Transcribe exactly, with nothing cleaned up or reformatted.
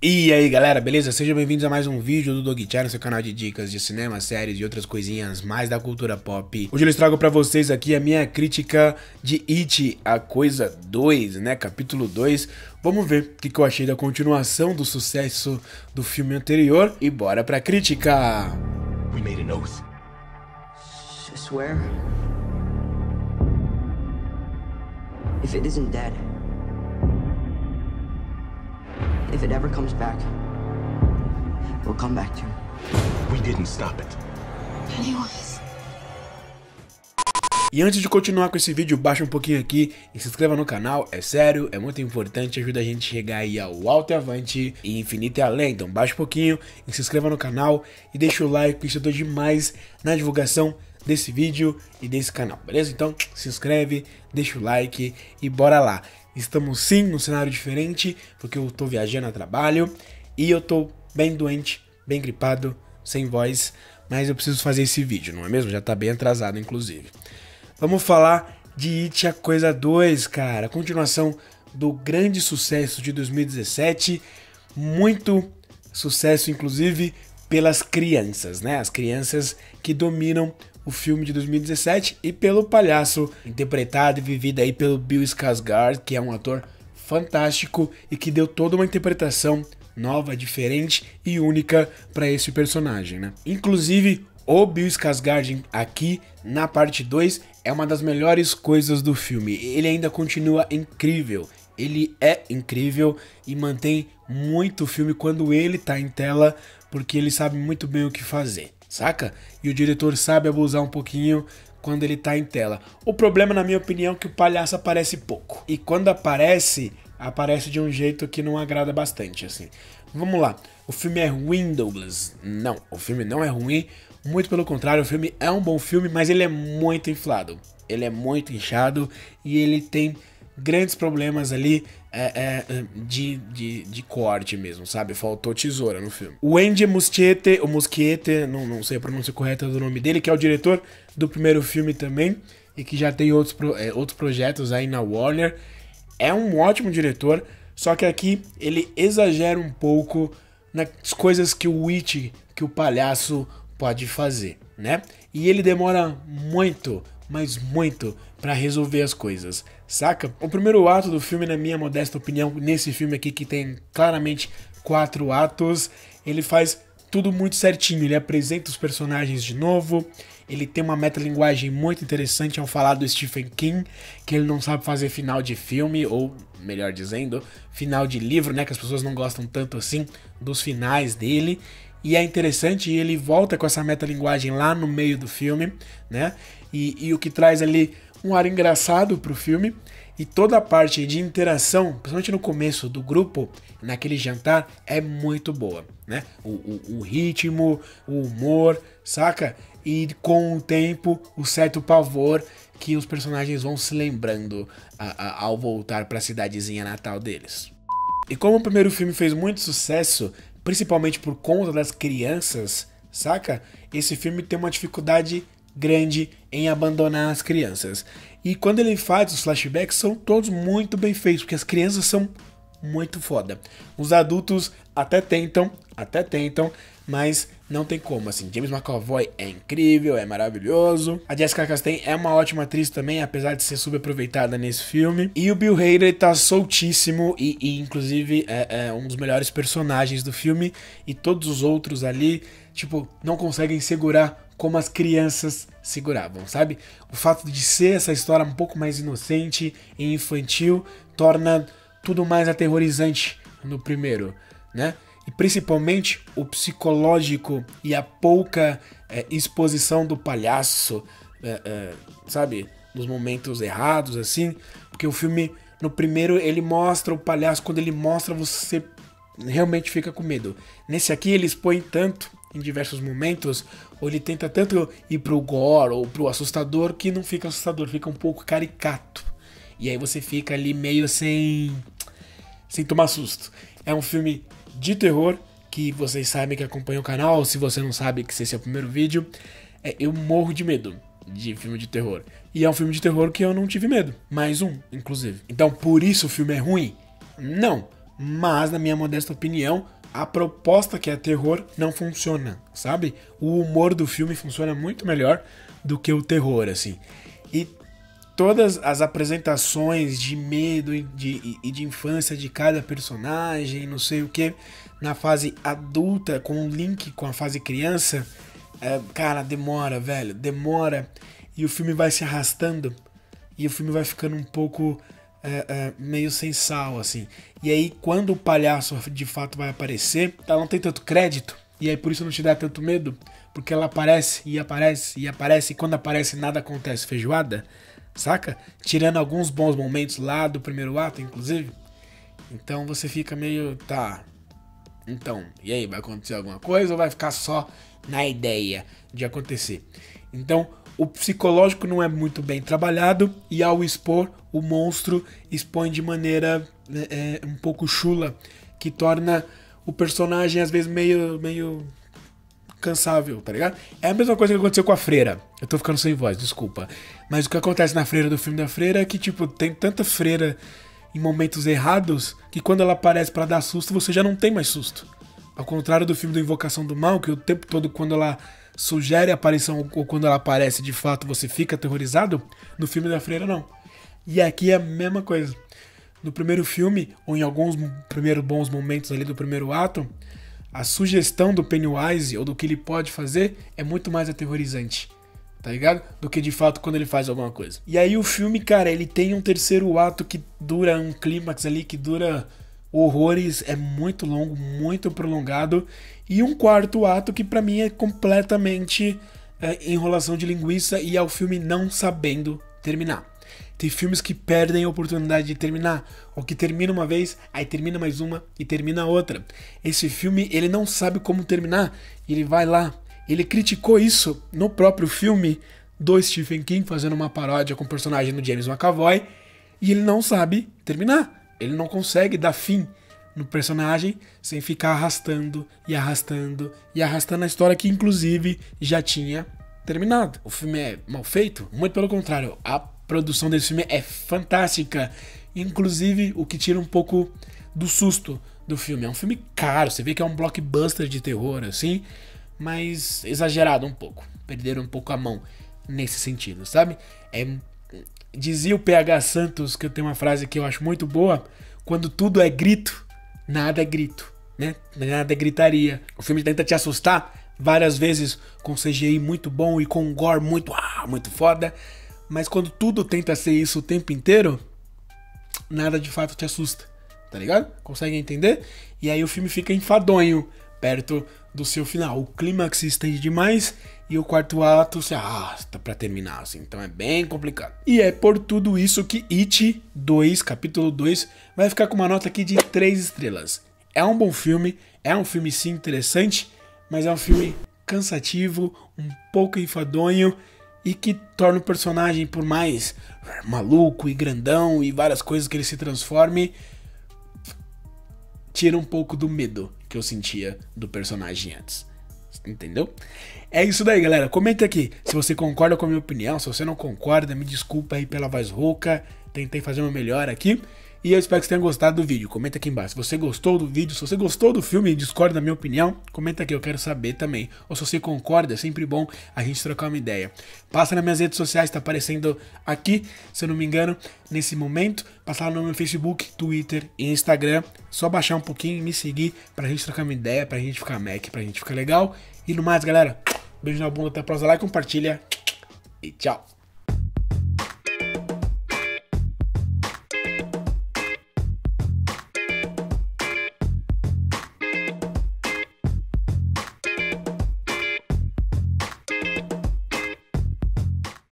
E aí galera, beleza? Sejam bem-vindos a mais um vídeo do Doug Channel, seu canal de dicas de cinema, séries e outras coisinhas mais da cultura pop. Hoje eu trago pra vocês aqui a minha crítica de It, a Coisa dois, né? Capítulo dois. Vamos ver o que, que eu achei da continuação do sucesso do filme anterior e bora pra crítica! We made an oath. I swear. If it isn't dead, if it ever comes back, we'll come back to it. We didn't stop it. Pennywise. E antes de continuar com esse vídeo, baixa um pouquinho aqui e se inscreva no canal, é sério, é muito importante, ajuda a gente a chegar aí ao alto e avante e infinito e além. Então baixa um pouquinho e se inscreva no canal e deixa o like, isso ajuda demais na divulgação desse vídeo e desse canal, beleza? Então se inscreve, deixa o like e bora lá. Estamos sim num cenário diferente, porque eu tô viajando a trabalho e eu tô bem doente, bem gripado, sem voz, mas eu preciso fazer esse vídeo, não é mesmo? Já tá bem atrasado, inclusive. Vamos falar de It, a Coisa dois, cara. A continuação do grande sucesso de dois mil e dezessete. Muito sucesso, inclusive, pelas crianças, né? As crianças que dominam o filme de dois mil e dezessete e pelo palhaço interpretado e vivido aí pelo Bill Skarsgård, que é um ator fantástico e que deu toda uma interpretação nova, diferente e única para esse personagem, né? Inclusive, o Bill Skarsgård aqui na parte dois é uma das melhores coisas do filme. Ele ainda continua incrível. Ele é incrível e mantém muito o filme quando ele tá em tela, porque ele sabe muito bem o que fazer, saca? E o diretor sabe abusar um pouquinho quando ele tá em tela. O problema, na minha opinião, é que o palhaço aparece pouco. E quando aparece, aparece de um jeito que não agrada bastante, assim. Vamos lá. O filme é ruim, Douglas? Não, o filme não é ruim. Muito pelo contrário, o filme é um bom filme, mas ele é muito inflado. Ele é muito inchado e ele tem grandes problemas ali é, é, de, de, de corte mesmo, sabe? Faltou tesoura no filme. O Andy Muschietti, o Muschietti, não, não sei a pronúncia correta do nome dele, que é o diretor do primeiro filme também e que já tem outros, é, outros projetos aí na Warner. É um ótimo diretor, só que aqui ele exagera um pouco nas coisas que o It, que o palhaço pode fazer, né? E ele demora muito, mas muito pra resolver as coisas, saca? O primeiro ato do filme, na minha modesta opinião, nesse filme aqui que tem claramente quatro atos, ele faz tudo muito certinho, ele apresenta os personagens de novo, ele tem uma metalinguagem muito interessante ao falar do Stephen King, que ele não sabe fazer final de filme, ou melhor dizendo, final de livro, né? Que as pessoas não gostam tanto assim dos finais dele. E é interessante, e ele volta com essa metalinguagem lá no meio do filme, né? E, e o que traz ali um ar engraçado pro filme. E toda a parte de interação, principalmente no começo do grupo, naquele jantar, é muito boa, né? O, o, o ritmo, o humor, saca? E com o tempo, o certo pavor que os personagens vão se lembrando a, a, ao voltar pra cidadezinha natal deles. E como o primeiro filme fez muito sucesso, principalmente por conta das crianças, saca? Esse filme tem uma dificuldade grande em abandonar as crianças. E quando ele faz os flashbacks, são todos muito bem feitos, porque as crianças são muito foda. Os adultos até tentam, até tentam, mas não tem como, assim. James McAvoy é incrível, é maravilhoso. A Jessica Chastain é uma ótima atriz também, apesar de ser subaproveitada nesse filme. E o Bill Hader tá soltíssimo e, e inclusive, é, é um dos melhores personagens do filme. E todos os outros ali, tipo, não conseguem segurar como as crianças seguravam, sabe? O fato de ser essa história um pouco mais inocente e infantil torna tudo mais aterrorizante no primeiro, né? E principalmente o psicológico e a pouca é, exposição do palhaço, é, é, sabe? Nos momentos errados, assim. Porque o filme, no primeiro, ele mostra o palhaço, quando ele mostra, você realmente fica com medo. Nesse aqui, ele expõe tanto, em diversos momentos, ou ele tenta tanto ir pro gore ou pro assustador, que não fica assustador, fica um pouco caricato. E aí você fica ali meio sem, sem tomar susto. É um filme de terror, que vocês sabem que acompanham o canal, ou se você não sabe que esse é o primeiro vídeo, é, eu morro de medo de filme de terror. E é um filme de terror que eu não tive medo, mais um, inclusive. Então por isso o filme é ruim? Não, Mas, na minha modesta opinião, a proposta que é terror não funciona, sabe? O humor do filme funciona muito melhor do que o terror, assim. E todas as apresentações de medo e de, e de infância de cada personagem, não sei o que, na fase adulta, com um link com a fase criança, é, cara, demora, velho, demora. E o filme vai se arrastando, e o filme vai ficando um pouco é, é, meio sem sal, assim. E aí, quando o palhaço de fato vai aparecer, ela não tem tanto crédito, e aí por isso não te dá tanto medo, porque ela aparece, e aparece, e aparece, e quando aparece nada acontece, feijoada, saca? Tirando alguns bons momentos lá do primeiro ato, inclusive. Então você fica meio, tá, então, e aí, vai acontecer alguma coisa ou vai ficar só na ideia de acontecer? Então, o psicológico não é muito bem trabalhado, e ao expor, o monstro expõe de maneira é, um pouco chula, que torna o personagem às vezes meio, meio cansável, tá ligado? É a mesma coisa que aconteceu com a freira. Eu tô ficando sem voz, desculpa. Mas o que acontece na freira do filme da freira é que, tipo, tem tanta freira em momentos errados que quando ela aparece pra dar susto, você já não tem mais susto. Ao contrário do filme do Invocação do Mal, que o tempo todo quando ela sugere a aparição ou quando ela aparece de fato você fica aterrorizado, no filme da freira não. E aqui é a mesma coisa. No primeiro filme, ou em alguns primeiros bons momentos ali do primeiro ato, a sugestão do Pennywise ou do que ele pode fazer é muito mais aterrorizante, tá ligado? Do que de fato quando ele faz alguma coisa. E aí o filme, cara, ele tem um terceiro ato que dura um clímax ali, que dura horrores, é muito longo, muito prolongado, e um quarto ato que pra mim é completamente é, enrolação de linguiça e é o filme não sabendo terminar. Tem filmes que perdem a oportunidade de terminar, ou que termina uma vez, aí termina mais uma e termina outra. Esse filme, ele não sabe como terminar, ele vai lá, ele criticou isso no próprio filme do Stephen King, fazendo uma paródia com o personagem do James McAvoy, e ele não sabe terminar. Ele não consegue dar fim no personagem sem ficar arrastando e arrastando e arrastando a história que inclusive já tinha terminado. O filme é mal feito? Muito pelo contrário, a produção desse filme é fantástica, inclusive o que tira um pouco do susto do filme. É um filme caro, você vê que é um blockbuster de terror assim, mas exagerado um pouco, perderam um pouco a mão nesse sentido, sabe? É... Dizia o P H Santos, que eu tenho uma frase que eu acho muito boa: quando tudo é grito, nada é grito, né? Nada é gritaria. O filme tenta te assustar várias vezes com C G I muito bom e com um gore muito, ah, muito foda, mas quando tudo tenta ser isso o tempo inteiro, nada de fato te assusta, tá ligado? Consegue entender? E aí o filme fica enfadonho perto do seu final. O clímax se estende demais e o quarto ato se arrasta pra terminar, assim. Então é bem complicado. E é por tudo isso que It dois, capítulo dois, vai ficar com uma nota aqui de três estrelas. É um bom filme, é um filme sim interessante, mas é um filme cansativo, um pouco enfadonho e que torna o personagem, por mais maluco e grandão e várias coisas que ele se transforme, tira um pouco do medo que eu sentia do personagem antes. Entendeu? É isso daí, galera. Comenta aqui se você concorda com a minha opinião. Se você não concorda, me desculpa aí pela voz rouca. Tentei fazer o meu melhor aqui. E eu espero que você tenha gostado do vídeo. Comenta aqui embaixo se você gostou do vídeo. Se você gostou do filme e discorda da minha opinião, comenta aqui, eu quero saber também. Ou se você concorda, é sempre bom a gente trocar uma ideia. Passa nas minhas redes sociais, tá aparecendo aqui, se eu não me engano, nesse momento. Passa lá no meu Facebook, Twitter e Instagram. Só baixar um pouquinho e me seguir pra gente trocar uma ideia, pra gente ficar Mac, pra gente ficar legal. E no mais, galera, beijo na bunda, até a próxima, like, compartilha e tchau.